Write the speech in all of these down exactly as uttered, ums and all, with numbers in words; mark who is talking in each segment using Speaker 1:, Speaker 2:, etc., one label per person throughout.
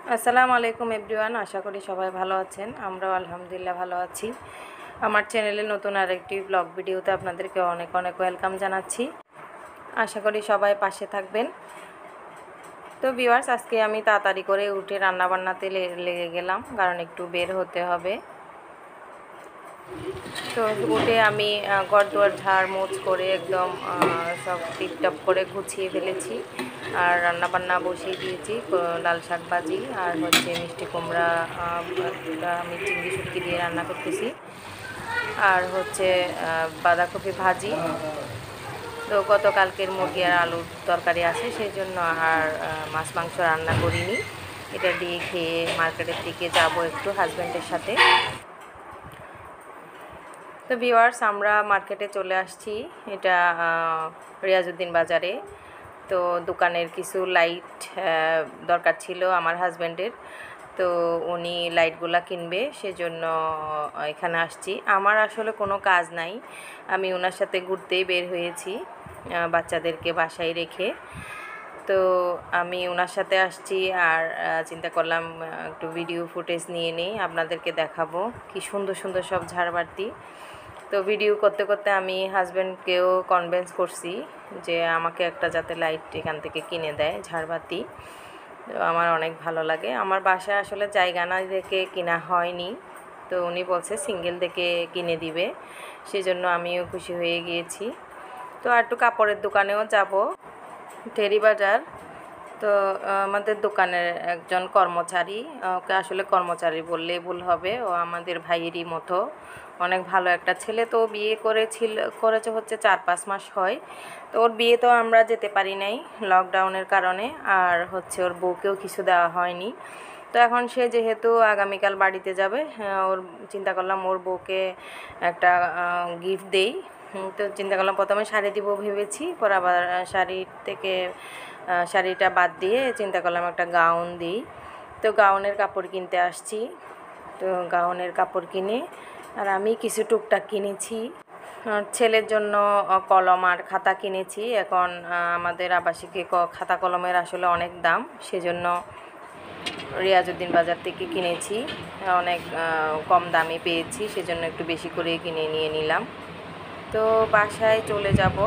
Speaker 1: আসসালামু আলাইকুম এভরিওয়ান, আশা করি সবাই ভালো আছেন। আমরাও আলহামদুলিল্লাহ ভালো আছি। আমার চ্যানেলে নতুন আরেকটি ব্লগ ভিডিওতে আপনাদেরকে অনেক অনেক ওয়েলকাম জানাচ্ছি। আশা করি সবাই পাশে থাকবেন। তো ভিউয়ার্স, আজকে আমি তাড়াতাড়ি করে উঠে রান্নাবান্নাতে লেগে গেলাম, কারণ একটু বের হতে হবে। তো উঠে আমি ঘর দুয়ার ঝাড় মোছ করে একদম সব টিপটপ করে গুছিয়ে ফেলেছি, আর রান্নাবান্না বসিয়ে দিয়েছি। লাল শাক ভাজি আর হচ্ছে মিষ্টি কুমড়া, আমি চিংড়ি শুটকি দিয়ে রান্না করতেছি, আর হচ্ছে বাঁধাকপি ভাজি। তো গতকালকের মুরগি আর আলুর তরকারি আছে, সেই জন্য আর মাছ মাংস রান্না করিনি। এটা দিয়ে খেয়ে মার্কেটের দিকে যাব একটু হাজব্যান্ডের সাথে। তো ভিউয়ার্স, আমরা মার্কেটে চলে আসছি, এটা রিয়াজউদ্দিন বাজারে। তো দোকানের কিছু লাইট দরকার ছিল আমার হাজব্যান্ডের, তো উনি লাইটগুলা কিনবে, সেজন্য এখানে আসছি। আমার আসলে কোনো কাজ নাই, আমি ওনার সাথে ঘুরতেই বের হয়েছি বাচ্চাদেরকে বাসায় রেখে। তো আমি ওনার সাথে আসছি, আর চিন্তা করলাম একটু ভিডিও ফুটেজ নিয়ে নিই, আপনাদেরকে দেখাবো কি সুন্দর সুন্দর সব ঝাড়বাতি। তো ভিডিও করতে করতে আমি হাজব্যান্ডকেও কনভিন্স করছি যে আমাকে একটা যাতে লাইট এখান থেকে কিনে দেয়, ঝাড়বাতি। তো আমার অনেক ভালো লাগে। আমার বাসায় আসলে জায়গা না দেখে কিনা হয়নি, তো উনি বলছে সিঙ্গেল দেখে কিনে দিবে, সেজন্য আমিও খুশি হয়ে গিয়েছি। তো আর একটু কাপড়ের দোকানেও যাব, টেরি বাজার। তো আমাদের দোকানের একজন কর্মচারী, ওকে আসলে কর্মচারী বললেই ভুল হবে, ও আমাদের ভাইয়েরই মতো অনেক ভালো একটা ছেলে। তো বিয়ে করেছিল করেছে হচ্ছে চার পাঁচ মাস হয়। তো ওর বিয়ে তো আমরা যেতে পারি নাই লকডাউনের কারণে, আর হচ্ছে ওর বউকেও কিছু দেওয়া হয়নি। তো এখন সে যেহেতু আগামীকাল বাড়িতে যাবে, ওর চিন্তা করলাম ওর বউকে একটা গিফট দেই। তো চিন্তা করলাম প্রথমে শাড়ি দিব ভেবেছি, পর আবার শাড়ি থেকে শাড়িটা বাদ দিয়ে চিন্তা করলাম একটা গাউন দিই। তো গাউনের কাপড় কিনতে আসছি। তো গাউনের কাপড় কিনে আর আমি কিছু টুকটাক কিনেছি। ছেলের জন্য কলম আর খাতা কিনেছি। এখন আমাদের আবাসিকে খাতা কলমের আসলে অনেক দাম, সেজন্য রিয়াজউদ্দিন বাজার থেকে কিনেছি, অনেক কম দামে পেয়েছি, সেজন্য একটু বেশি করে কিনে নিয়ে নিলাম। তো বাসায় চলে যাব।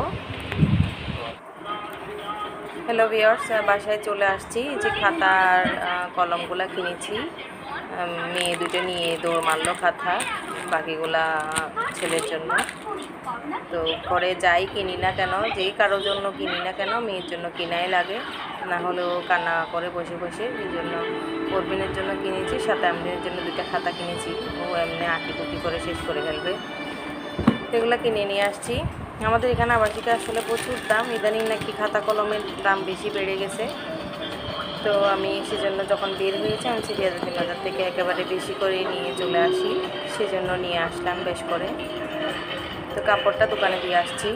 Speaker 1: হ্যালো ভিউয়ার্স, বাসায় চলে আসছি। যে খাতার কলমগুলো কিনেছি, মেয়ে দুটো নিয়ে দৌড় মারলো খাতা, বাকিগুলা ছেলের জন্য। তো পরে যাই কিনি না কেন, যেই কারোর জন্য কিনি না কেন, মেয়ের জন্য কিনাই লাগে, না হলে ও কান্না করে বসে বসে। এই জন্য পরবিনের জন্য কিনেছি, সাথে আমদিনের জন্য দুটো খাতা কিনেছি, ও এমনি আঁকি পুকি করে শেষ করে ফেলবে। এগুলো কিনে নিয়ে আসছি। আমাদের এখানে আবাসিকে আসলে প্রচুর দাম, ইদানিং নাকি খাতা কলমের দাম বেশি বেড়ে গেছে। তো আমি সেজন্য যখন বের হয়েছি, আমি রিয়াজউদ্দিন বাজার থেকে একেবারে বেশি করে নিয়ে চলে আসি, সেজন্য নিয়ে আসলাম বেশ করে। তো কাপড়টা দোকানে দিয়ে আসছি।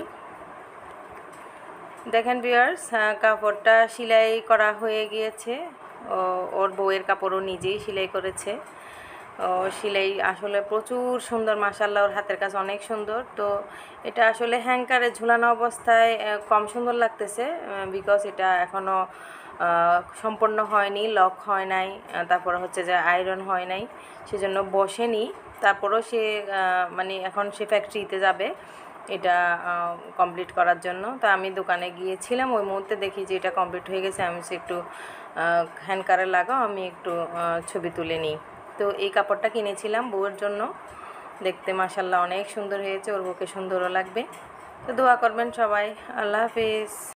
Speaker 1: দেখেন ভিউয়ার্স, কাপড়টা সেলাই করা হয়ে গিয়েছে। ও ওর বউয়ের কাপড়ও নিজেই সেলাই করেছে। ও সেলাই আসলে প্রচুর সুন্দর, মাশাআল্লাহ, ওর হাতের কাজ অনেক সুন্দর। তো এটা আসলে হ্যাঙ্কারে ঝুলানো অবস্থায় কম সুন্দর লাগতেছে, বিকজ এটা এখনও সম্পূর্ণ হয়নি, লক হয় নাই, তারপর হচ্ছে যে আয়রন হয় নাই, সেজন্য বসেনি। তারপরও সে মানে এখন সে ফ্যাক্টরিতে যাবে এটা কমপ্লিট করার জন্য। তো আমি দোকানে গিয়েছিলাম, ওই মুহূর্তে দেখি যে এটা কমপ্লিট হয়ে গেছে। আমি সে একটু হ্যান্ডকারে লাগাও, আমি একটু ছবি তুলে নিই। তো এই কাপড়টা কিনেছিলাম বউয়ের জন্য, দেখতে মাশাআল্লাহ অনেক সুন্দর হয়েছে, ওর বউকে সুন্দরও লাগবে। তো দোয়া করবেন সবাই। আল্লাহ হাফিজ।